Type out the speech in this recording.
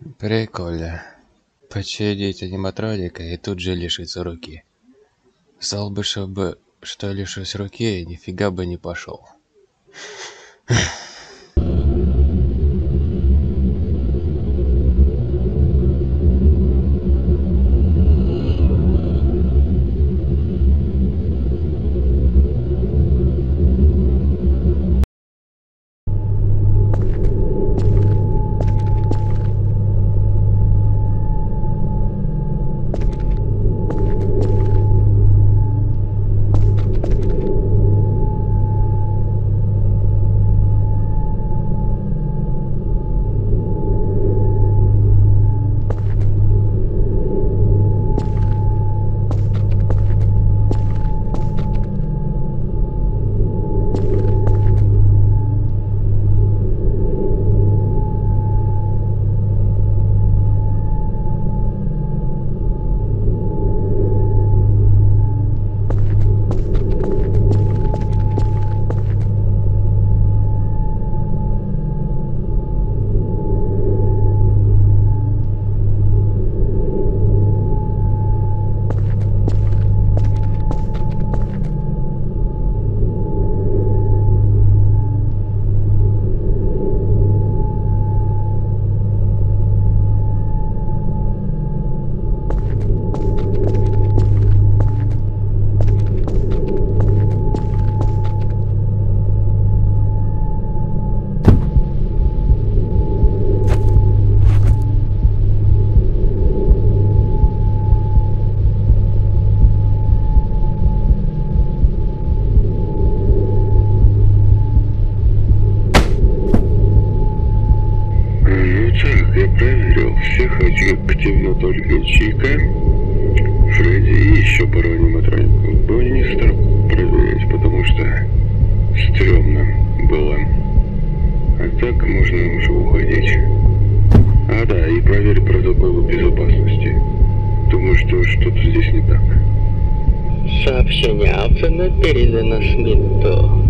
Прикольно. Почудить аниматроника и тут же лишиться руки. Знал бы, что лишусь руки, нифига бы не пошел. Я проверил всех активно только Чика, Фредди и еще пару аниматроников. Бонни не стал проверять, потому что стрёмно было. А так можно уже уходить. А да, и проверь протоколы безопасности. Думаю, что что-то здесь не так. Сообщение Абсона передано Смиту.